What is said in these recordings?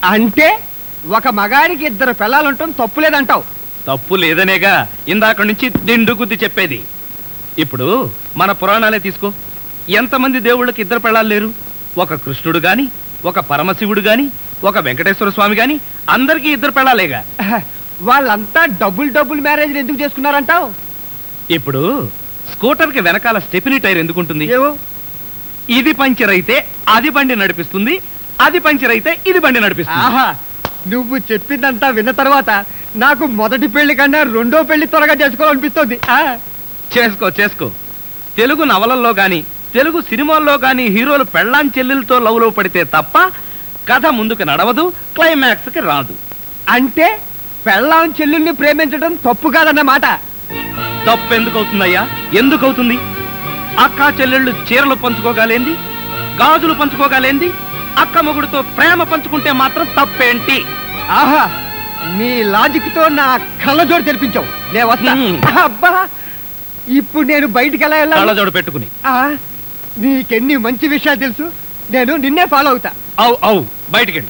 అంటే ఒక మగాడికి 2 పిల్లలుంటాం తప్పు లేదంటావు? తప్పు లేదనేగా ఇందాక నుంచి దిండు గుద్ది చెప్పేది. ఇప్పుడు మన పురాణాలే తీసుకో. ఎంతమంది దేవుళ్ళకి 2 పిల్లలు లేరు? ఒక కృష్ణుడు గాని, ఒక పరమశివుడు గాని, ఒక వెంకటేశ్వర స్వామి గాని, అందరికీ 2 పిల్లలేగా. వాళ్ళంతా డబుల్ మ్యారేజ్ ఎందుకు చేసుకున్నారంటావు? ఇప్పుడు స్కూటర్ కి వెనకాల స్టెపినీ టైర్ ఎందుకుంటుంది? ఏవో ఇది పంచర్ అయితే అది బండి నడిపిస్తుంది, అది పంచర్ అయితే ఇది బండి నడిపిస్తుంది. ఆహా, నువ్వు చెప్పిందంతా విన్న తర్వాత నాకు మొదటి పెళ్లి కన్నా 2వ పెళ్లి త్వరగా చేసుకోవాలనిపిస్తుంది. చేసుకో చేసుకో. తెలుగు నవలల్లో గాని, తెలుగు సినిమాల్లో గాని హీరోలు పెళ్ళాం చెల్లెలతో లవ్లో పడితే తప్ప కథ ముందుకు నడవదు, క్లైమాక్స్ కి రాదు. అంటే పెళ్ళాం చెల్లెల్ని ప్రేమించడం తప్పు కాదన్నమాట. తప్పు ఎందుకు అవుతుందయ్యా? ఎందుకు అవుతుంది? అక్క చెల్లెళ్ళు చీరలు పంచుకోగలేంది, గాజులు పంచుకోగలేంది, అక్క మొగుడుతో ప్రేమ పంచుకుంటే మాత్రం తప్పేంటి? ఆహా, నీ లాజిక్ తో నా కళ్ళజోడు తెరిపించావు. నేను వస్తా. అబ్బా, ఇప్పుడు నేను బయటికి ఎలా వెళ్ళాలి? కళ్ళజోడు పెట్టుకుని. నీకెన్ని మంచి విషయాలు తెలుసు. నేను నిన్నే ఫాలో అవుతా. అవు బయటికెళ్ళి.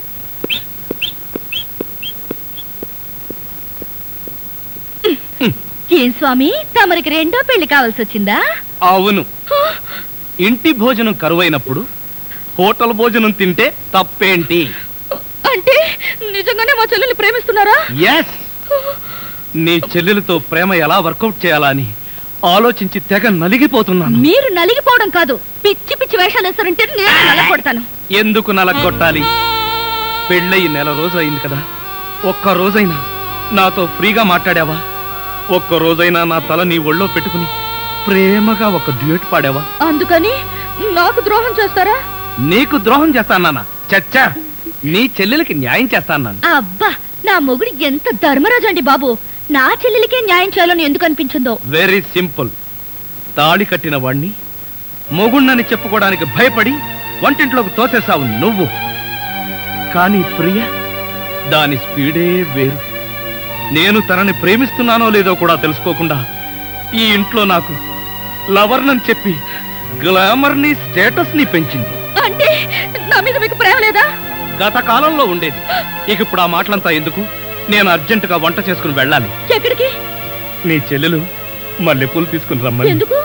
ఏం స్వామి, తమరికి 2వ పెళ్లి కావాల్సి వచ్చిందా? అవును. ఇంటి భోజనం కరువైనప్పుడు హోటల్ భోజనం తింటే తప్పేంటి? అంటే నిజంగానే మా చెల్లెల్ని ప్రేమిస్తున్నారా? ఎస్. నీ చెల్లెలతో ప్రేమ ఎలా వర్కౌట్ చేయాలా అని ఆలోచించి తెగ నలిగిపోతున్నాను. మీరు నలిగిపోవడం కాదు, పిచ్చి పిచ్చి వేషాలు వేస్తారంటే నేను నలగొడతాను. ఎందుకు నలగొట్టాలి? పెళ్ళయి 1 నెల రోజు అయింది కదా, ఒక్క రోజైనా నాతో ఫ్రీగా మాట్లాడావా? ఒక్క రోజైనా నా తల నీ ఒళ్ళో పెట్టుకుని ప్రేమగా ఒక డ్యూయట్ పాడావా? అందుకని నాకు ద్రోహం చేస్తారా? నీకు ద్రోహం చేస్తానా? చచ్చా, నీ చెల్లెలకి న్యాయం చేస్తాను. అబ్బా, నా మొగుడు ఎంత ధర్మరాజు అండి బాబు. నా చెల్లెలికే న్యాయం చేయాలని ఎందుకు అనిపించిందో? Very simple. తాళి కట్టిన వాణ్ణి మొగుణ్ణని చెప్పుకోవడానికి భయపడి వంటింట్లోకి తోసేసావు నువ్వు. కానీ ప్రియ, దాని స్పీడే వేరు. నేను తనని ప్రేమిస్తున్నానో లేదో కూడా తెలుసుకోకుండా ఈ ఇంట్లో నాకు లవర్నని చెప్పి గ్లామర్ ని, స్టేటస్ ని పెంచింది. అంటే నా మీద మీకు ప్రేమ లేదా? గత కాలంలో ఉండేది. ఇక ఇప్పుడు ఆ మాటలంతా ఎందుకు? నేను అర్జెంటుగా వంట చేసుకుని వెళ్ళాలి. ఎక్కడికి? నీ చెల్లెలు మల్లెపూలు తీసుకుని రమ్మని. ఎందుకు?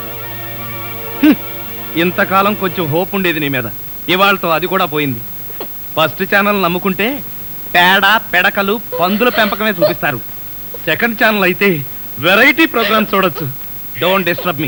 ఇంతకాలం కొంచెం హోప్ ఉండేది నీ మీద, ఇవాళతో అది కూడా పోయింది. ఫస్ట్ ఛానల్ నమ్ముకుంటే పేడ, పెడకలు, పందుల పెంపకమే చూపిస్తారు. సెకండ్ ఛానల్ అయితే వెరైటీ ప్రోగ్రామ్స్ చూడొచ్చు. Don't disturb me.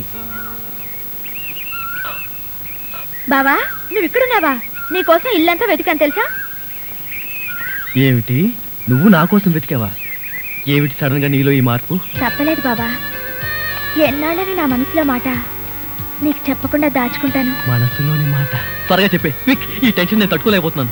బావా, నువ్వు ఇక్కడున్నావా? నీకోసం ఇల్లంతా వెతికాను తెలుసా? ఏమిటి, నువ్వు నా కోసం వెతికావా? ఏమిటి సడన్ గా నీలో ఈ మార్పు? చెప్పలేదు బాబా. ఎన్నాళ్ళని నా మనసులో మాట నీకు చెప్పకుండా దాచుకుంటాను. మనసులోని మాట త్వరగా చెప్పే. ఈ టెన్షన్ నేను తట్టుకోలేకపోతున్నాను.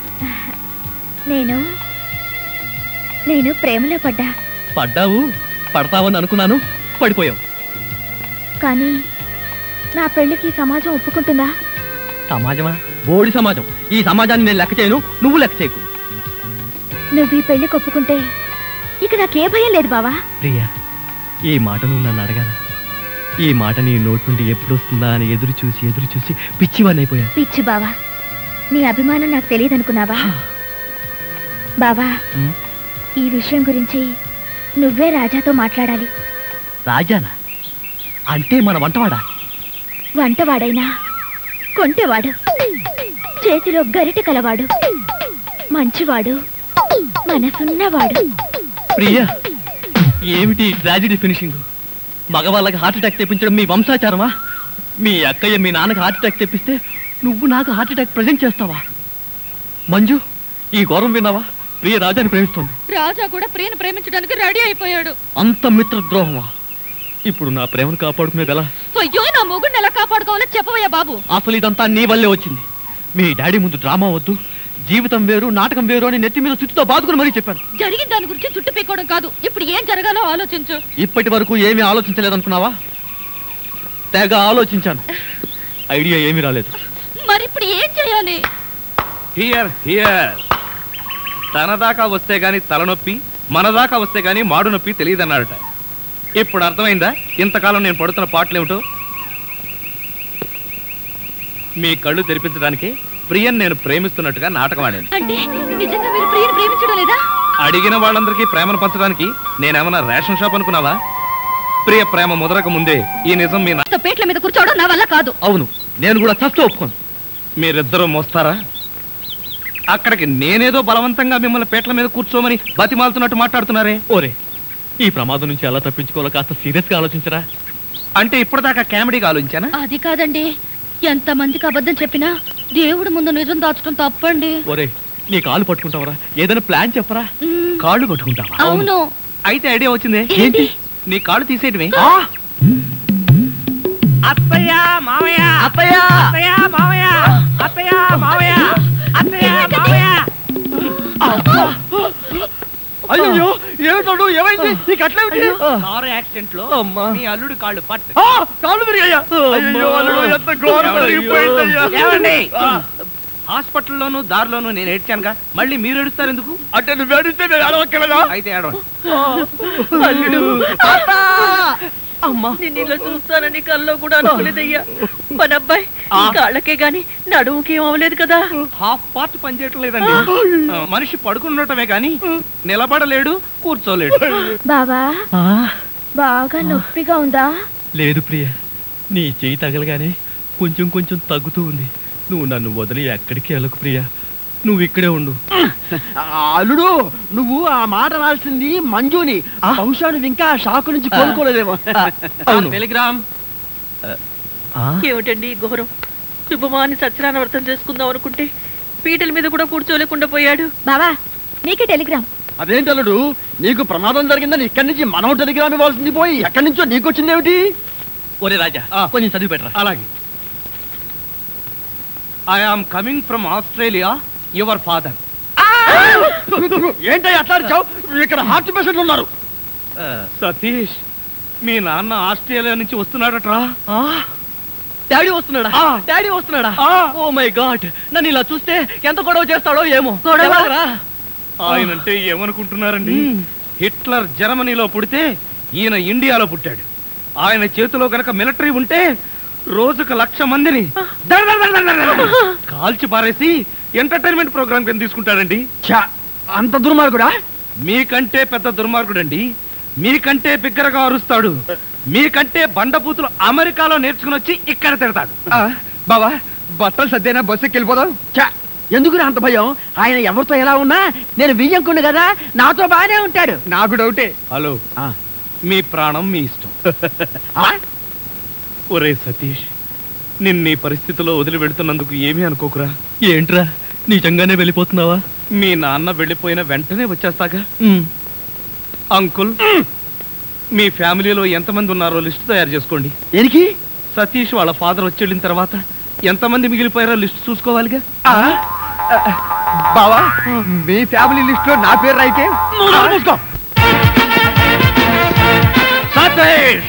నేను ప్రేమలో పడ్డా. పడ్డావు, పడతావని అనుకున్నాను, పడిపోయావు. కానీ నా పెళ్లికి సమాజం ఒప్పుకుంటుందా? సమాజమా? బోడి సమాజం. ఈ సమాజాన్ని నేను లెక్క చేయను, నువ్వు లెక్క చేయకు. నువ్వు ఈ పెళ్లికి ఒప్పుకుంటే ఇక నాకే భయం లేదు బావా. ప్రియా, ఈ మాట నువ్వు నన్ను అడగాల? ఈ మాట నీ నోటి నుండి ఎప్పుడు వస్తుందా అని ఎదురు చూసి పిచ్చివాడినైపోయాను. పిచ్చి బావా, నీ అభిమానం నాకు తెలియదు అనుకున్నావా? బావా, ఈ విషయం గురించి నువ్వే రాజాతో మాట్లాడాలి. రాజానా? అంటే మన వంటవాడా? వంటవాడైనా కొంటెవాడు, చేతిలో గరిటె కలవాడు, మంచివాడు, మనసున్నవాడు. ప్రియా, ఏమిటి ట్రాజెడీ ఫినిషింగ్? మగవాళ్ళకి హార్ట్ అటాక్ తెప్పించడం మీ వంశాచారమా? మీ అక్కయ్య మీ నాన్నకి హార్ట్ అటాక్ తెప్పిస్తే నువ్వు నాకు హార్ట్ అటాక్ ప్రజెంట్ చేస్తావా? మంజు, ఈ ఘోరం విన్నావా? ప్రియ రాజాని ప్రేమిస్తోంది. రాజా కూడా ప్రియను ప్రేమించడానికి రెడీ అయిపోయాడు. అంత మిత్రద్రోహమా? ఇప్పుడు నా ప్రేమను కాపాడుకునేది ఎలా? అయ్యో, నా మొగుడిని ఎలా కాపాడుకోవాలో చెప్పవయ్యా బాబు. అసలు ఇదంతా నీ వల్లే వచ్చింది. మీ డాడీ ముందు డ్రామా వద్దు, జీవితం వేరు నాటకం వేరు అని నెత్తి మీద చుట్టుతో బాదుకుని మరీ చెప్పాను. జరిగిన దాని గురించి చుట్టు పీకోవడం కాదు, ఇప్పుడు ఏం జరగాలో ఆలోచించు. ఇప్పటి వరకు ఏమీ ఆలోచించలేదనుకున్నావా? తెగ ఆలోచించాను, ఐడియా ఏమీ రాలేదు. మరి ఇప్పుడు ఏం చేయాలి? హియర్ తన దాకా వస్తే గాని తలనొప్పి, మన దాకా వస్తే గాని మాడు నొప్పి తెలియదన్నాడట. ఇప్పుడు అర్థమైందా ఇంతకాలం నేను పడుతున్న పాటలేమిటో? మీ కళ్ళు తెరిపించడానికి ప్రియని నేను ప్రేమిస్తున్నట్టుగా నాటకం ఆడాను. అంటే నిజంగా మీరు ప్రియని ప్రేమించడం లేదా? అడిగిన వాళ్ళందరికీ ప్రేమను పంచడానికి నేనేమన్నా రేషన్ షాప్ అనుకున్నావా? ప్రియ ప్రేమ ముదరక ముందే ఈ నిజం మీ పేట్ల మీద కూర్చోవడం నా వల్ల కాదు. అవును, నేను కూడా చస్తూ ఒప్పుకోను. మీరిద్దరూ మోస్తారా? అక్కడికి నేనేదో బలవంతంగా మిమ్మల్ని పేట్ల మీద కూర్చోమని బతిమాలుతున్నట్టు మాట్లాడుతున్నారే. ఓరే, ఈ ప్రమాదం నుంచి ఎలా తప్పించుకోవాలో కాస్త సీరియస్ గా ఆలోచించరా. అంటే ఇప్పటిదాకా కామెడీగా ఆలోచించానా? అది కాదండి, ఎంత మందికి అబద్ధం చెప్పినా దేవుడి ముందు నిజం దాచడం తప్పండి. ఒరే, నీ కాళ్ళు పట్టుకుంటావరా? ఏదైనా ప్లాన్ చెప్పరా? కాళ్ళు పట్టుకుంటావా? అవును. అయితే ఐడియా వచ్చింది. ఏంటి? నీ కాళ్ళు తీసేయటమే. అత్తయ్య మావయ్య, అత్తయ్య, అత్తయ్య మావయ్య, అత్తయ్య మావయ్య, అత్తయ్య మావయ్య. అయ్యో ఏమిటోడు, ఏమైంది? నీకు అట్లేమిటి? కారు యాక్సిడెంట్ లో మీ అల్లుడు కాళ్ళు పట్టు. కాళ్ళు విరిగాయా? అయ్యో అల్లుడు, ఎంత ఘోరం జరిగిపోయిందయ్యా. ఏమండి? హాస్పిటల్లోనూ దారిలోనూ నేను ఏడ్చానుగా, మళ్ళీ మీరు ఏడుస్తారు ఎందుకు? అంటే నువ్వు ఏడిస్తే నేను ఏడవక్కలేదా? అయితే ఏడవండి. అమ్మా, నేను ఇలా చూస్తానని కల్లో కూడా అనుకోలేదయ్యా. మన అబ్బాయి కాళ్ళకే గాని నడుముకి ఏం అవ్వలేదు కదా. హాఫ్ పార్ట్ పనిచేయటం లేదండి. మనిషి పడుకుండటమే కానీ నిలబడలేడు, కూర్చోలేడు. బావా, బాగా నొప్పిగా ఉందా? లేదు ప్రియ, నీ చెయ్యి తగలగానే కొంచెం కొంచెం తగ్గుతూ ఉంది. నువ్వు నన్ను వదిలి ఎక్కడికి వెళ్ళకు ప్రియా, నువ్వు ఇక్కడే ఉండు. అల్లుడు, నువ్వు ఆ మాట రాల్సింది మంజుని. బహుశా నువ్వు ఇంకా షాకు నుంచి కోలుకోలేదేమో. టెలిగ్రామ్. ఏమిటండి ఈ ఘోరం? శుభమాని సత్యనారాయణ వ్రతం చేసుకుందాం అనుకుంటే పీటల మీద కూడా కూర్చోలేకుండా పోయాడు. బావా, నీకే టెలిగ్రామ్. అదేంటి అల్లుడు, నీకు ప్రమాదం జరిగిందని ఇక్కడి నుంచి మనం టెలిగ్రామ్ ఇవ్వాల్సింది పోయి ఎక్కడి నుంచో నీకు వచ్చింది ఏమిటి? ఒరే రాజా, కొంచెం చదివి పెట్టరా. అలాగే. I am coming from Australia, your father. ఏంటో అట్లా అరిచావు? ఇక్కడ హార్ట్ పేషెంట్లు ఉన్నారు. సతీష్, మీ నాన్న ఆస్ట్రేలియా నుంచి వస్తున్నాడట్రా. డాడీ వస్తున్నాడా? డాడీ వస్తున్నాడా? ఓ మై గాడ్, నన్ను ఇలా చూస్తే ఎంత గొడవ చేస్తాడో ఏమో. ఆయనంటే ఏమనుకుంటున్నారండి? హిట్లర్ జర్మనీలో పుడితే ఈయన ఇండియాలో పుట్టాడు. ఆయన చేతిలో గనక మిలిటరీ ఉంటే రోజుకు 1,00,000 మందిని కాల్చి పారేసి ఎంటర్టైన్మెంట్ ప్రోగ్రామ్ కింద తీసుకుంటాడండి. అంత దుర్మార్గుడా? మీకంటే పెద్ద దుర్మార్గుడండి. మీకంటే బిగ్గరగా అరుస్తాడు. మీకంటే బండబూతులు అమెరికాలో నేర్చుకుని వచ్చి ఇక్కడ తిడతాడు. బావా, బట్టలు సర్దేనా, బస్సుకి వెళ్ళిపోదాం. ఎందుకు అంత భయం? ఆయన ఎవరితో ఎలా ఉన్నా నేను వియ్యంకుండు కదా, నాతో బానే ఉంటాడు. నాకు డౌటే. హలో, మీ ప్రాణం మీ ఇష్టం. ఒరే సతీష్, నిన్న పరిస్థితిలో వదిలి వెళుతున్నందుకు ఏమీ అనుకోకురా. ఏంట్రా, నిజంగానే వెళ్ళిపోతున్నావా? మీ నాన్న వెళ్ళిపోయిన వెంటనే వచ్చేస్తాగా. అంకుల్, మీ ఫ్యామిలీలో ఎంతమంది ఉన్నారో లిస్ట్ తయారు చేసుకోండి. దేనికి? సతీష్ వాళ్ళ ఫాదర్ వచ్చి వెళ్ళిన తర్వాత ఎంతమంది మిగిలిపోయారో లిస్ట్ చూసుకోవాలిగా. బావా, మీ ఫ్యామిలీ లిస్ట్ లో నా పేరు రాయితే సతీష్.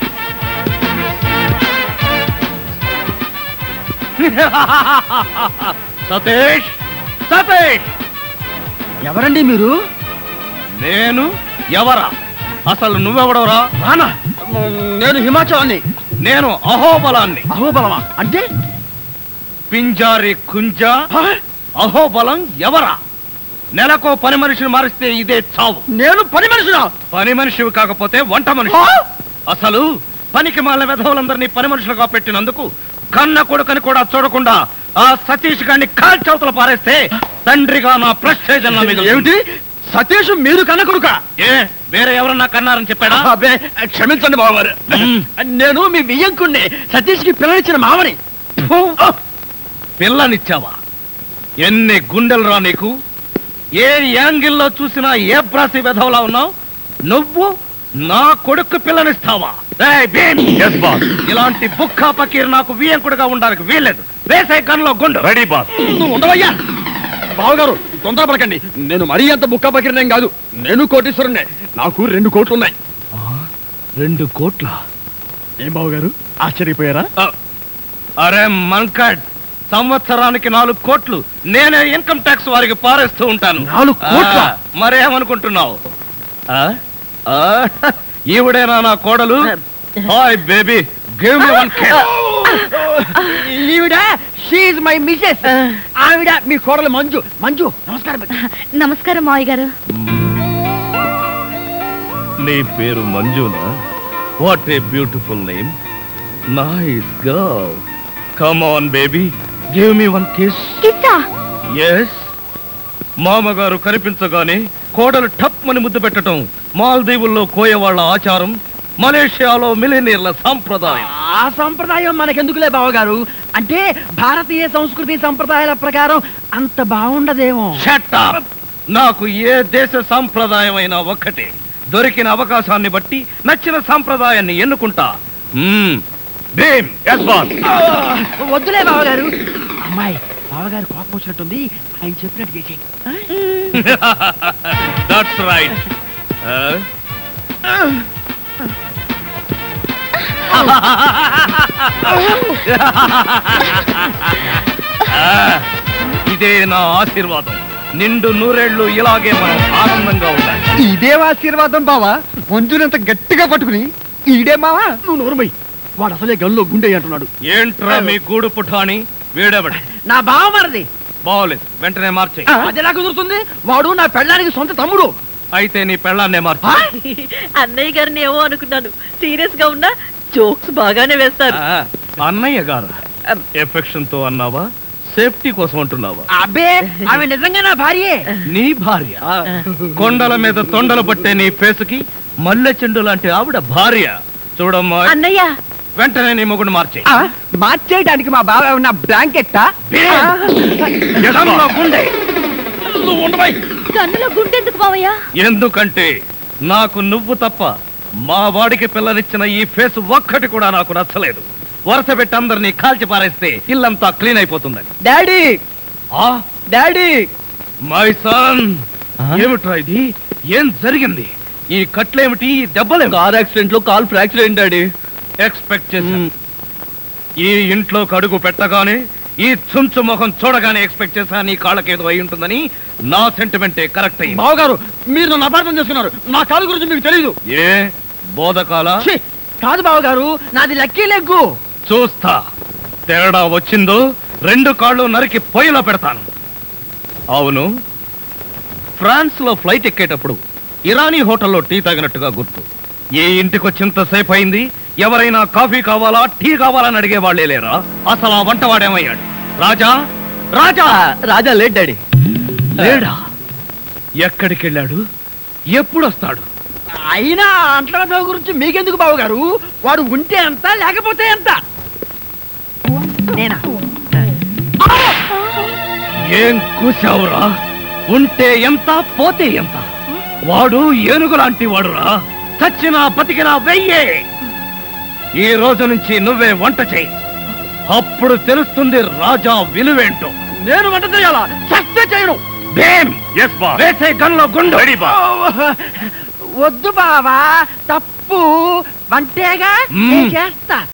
సతీష్, సతీష్. ఎవరండి మీరు? నేను ఎవరా? అసలు నువ్వెవడవరా? రానా? నేను హిమాచలాన్ని. నేను అహోబలాన్ని. అహోబలమా అంటే? పింజారి కుంజ. అహోబలం ఎవరా? నెలకో పని మనిషిని మారిస్తే ఇదే చావు. నేను పని మనిషినా? పని మనిషివి కాకపోతే వంట మనిషి. అసలు పనికి మాల వెధవులందరినీ పని మనుషులుగా పెట్టినందుకు కన్న కొడుకని కూడా చూడకుండా ఆ సతీష్ గారిని కాల్చవతల పారేస్తే తండ్రిగా నా ప్రెస్టేజ్ ఏమిటి? సతీష్ మీరు కన్న కొడుక? ఏ వేరే ఎవరన్నా కన్నారని చెప్పాడా? క్షమించండి బావగారు, నేను మీ వియ్యంకుణ్ణి, సతీష్ కి పిల్లనిచ్చిన మామని. పిల్లనిచ్చావా? ఎన్ని గుండెలు రా నీకు? ఏ యాంగిల్లో చూసినా ఏ బ్రాసి వెధవలా ఉన్నావు నువ్వు. నా కొడుకు పిల్లనిస్తావా? ఇలాంటి బుక్కా పకీర్ నాకు వియ్యంకుడుగా ఉండడానికి వీల్లేదు. వేసే గన్లో గుండు. Ready boss. నువ్వు ఉండవయ్యా. బావగారు, తొందరపడకండి. నేను మరీ అంత బుక్కా పకీర్నేం కాదు. నేను కోటీశ్వరుణ్ణే. నాకు 2 కోట్లు ఉన్నాయి. 2 కోట్ల? ఏం బావగారు, ఆశ్చర్యపోయారా? అరే మంకడ్, సంవత్సరానికి 4 కోట్లు నేనే ఇన్కమ్ ట్యాక్స్ వారికి పారేస్తూ ఉంటాను. 4 కోట్ల? మరేమనుకుంటున్నావు? ఈవిడేనా నా కోడలు? Hi baby, give me 1 kiss. ఈవిడ షీఈ్ మై మిసెస్. ఆవిడ మీ కోడలు మంజు. మంజు నమస్కారం. నమస్కారం మావయ్య గారు. నీ పేరు మంజునా? What a beautiful name. Nice girl. Come on baby, give me one kiss. కిస్సా? ఎస్. మామగారు కనిపించగానే కోడలు టప్ అని ముద్దు పెట్టడం మాల్దీవుల్లో కోయవాళ్ల ఆచారం, మలేషియాలో మిలినీర్ల సాంప్రదాయం. ఆ సంప్రదాయం మనకెందుకులే బావగారు. అంటే భారతీయ సంస్కృతి సంప్రదాయాల ప్రకారం అంత బాగుండదేమో. Shut up! నాకు ఏ దేశ సాంప్రదాయం అయినా ఒక్కటే. దొరికిన అవకాశాన్ని బట్టి నచ్చిన సాంప్రదాయాన్ని ఎన్నుకుంటా. Bhim, yes boss. వద్దులే బావగారు. అమ్మాయి బావగారు కోపం వచ్చినట్టుంది, ఆయన చెప్పినట్టు చేసేయి. That's right. ఇదే నా ఆశీర్వాదం. నిండు నూరేళ్లు ఇలాగే మనం ఆనందంగా ఉండాలి. ఇదే ఆశీర్వాదం బావా. మంజునంత గట్టిగా పట్టుకుని ఈడే మావా. నువ్వు నోరుమై. వాడు అసలే గల్లో గుండె అంటున్నాడు. ఏంట్రా మీ గూడు పుఠాని? వీడెవడు? నా బావ మరిది. బాగోలేదు, వెంటనే మార్చే. అది ఎలా కుదురుతుంది? వాడు నా పెళ్ళానికి సొంత తమ్ముడు. అయితే నీ పెళ్ళాన్నే మార్చు. అన్నయ్య గారిని ఏమో అనుకున్నాను. సీరియస్ గా ఉన్నా జోక్స్ బాగానే వేస్తారు. అన్నయ్య గారు ఎఫెక్షన్ తో అన్నావా, సేఫ్టీ కోసం అంటున్నావా? అబ్బే, ఆమె నిజంగా నా భార్యే. నీ భార్య? కొండల మీద తొండలు పట్టే నీ ఫేసుకి మల్లె చెండు లాంటి ఆవిడ భార్య. చూడమ్మా, అన్నయ్య వెంటనే నీ మొగుడు మార్చే. మార్చేయడానికి మా బావ ఉన్న బ్లాంకెట్టా? గుండె. కన్నులో గుండెందుకు మావయ్య? ఎందుకంటే నాకు నువ్వు తప్ప మా వాడికి పిల్లనిచ్చిన ఈ ఫేస్ ఒక్కటి కూడా నాకు నచ్చలేదు. వరుస పెట్టి అందరినీ కాల్చి పారేస్తే ఇల్లంతా క్లీన్ అయిపోతుందని. డాడీ, ఆ డాడీ, మై సన్, ఏమిట్రా ఇది? ఏం జరిగింది? ఈ కట్లేమిటి? ఈ దెబ్బలేమి? కార్ యాక్సిడెంట్ లో కాల్ ఫ్రాక్చర్ అయింది డాడీ. ఎక్స్పెక్ట్ చేశాను. ఈ ఇంట్లోకి అడుగు పెట్టగానే, ఈ చుంచు ముఖం చూడగానే ఎక్స్పెక్ట్ చేశా నీ కాళ్ళకేదో అయి ఉంటుందని. నా సెంటిమెంటే కరెక్ట్ అయింది. బావగారు, మీరు నన్ను అపార్థం చేసుకున్నారు. నా కాలు గురించి మీకు తెలీదు. ఏ బోధకాల? కాదు బావగారు, నాది లక్కీ లెగ్గు. చూస్తా. తేడా వచ్చిందో 2 కాళ్ళు నరికి పొయ్యిలో పెడతాను. అవును, ఫ్రాన్స్ లో ఫ్లైట్ ఎక్కేటప్పుడు ఇరానీ హోటల్లో టీ తాగినట్టుగా గుర్తు. ఏ ఇంటికొచ్చేంతసేపు అయింది, ఎవరైనా కాఫీ కావాలా, టీ కావాలని అడిగే వాళ్లే లేరా? అసలు ఆ వంటవాడేమయ్యాడు? రాజా, రాజా, రాజా లేట్ డాడీ. లేడా? ఎక్కడికి వెళ్ళాడు? ఎప్పుడు వస్తాడు? అయినా అంట్ల గురించి మీకెందుకు బావగారు? వాడు ఉంటే ఎంత, లేకపోతే ఎంత? నేనా? ఏం కూసావురా? ఉంటే ఎంత, పోతే ఎంత? వాడు ఏనుగు లాంటి వాడురా. చచ్చినా బతికినా వెయ్యే. ఈ రోజు నుంచి నువ్వే వంట చేయి. అప్పుడు తెలుస్తుంది రాజా విలువేంటో. నేను వంట చేయాలా? చస్తే చేయను. వేసే గన్లో గుండు. వద్దు బావా, తప్పు. వంటేగా చేస్తా.